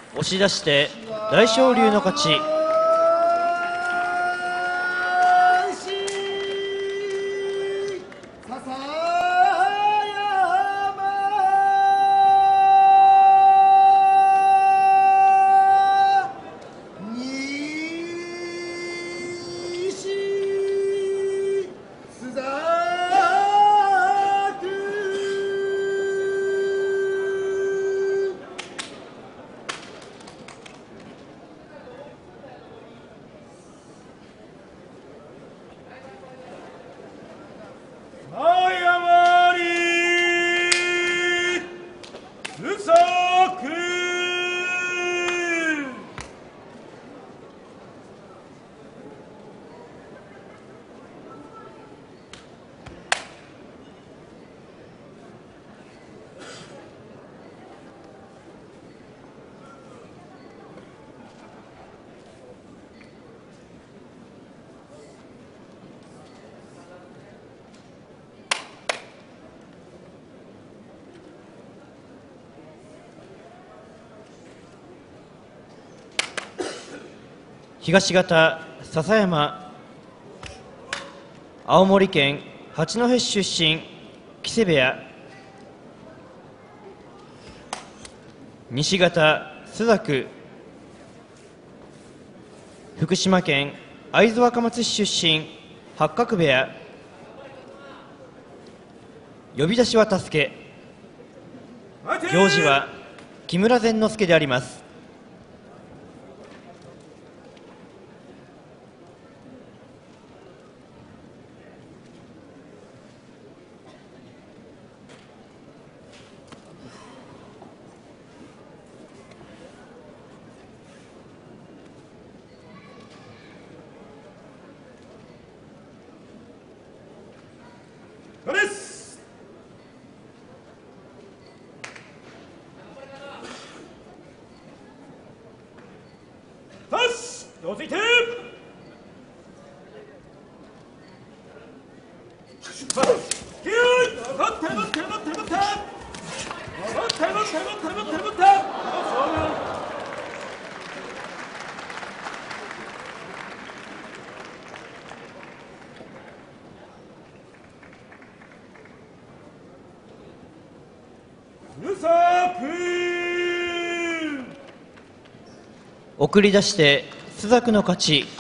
押し出して大昇龍の勝ち。東方笹山、青森県八戸市出身、木瀬部屋。西方朱雀、福島県会津若松市出身、八角部屋。呼び出しは助け、行司は木村善之助であります。 落ち着いて送り出して朱雀の勝ち。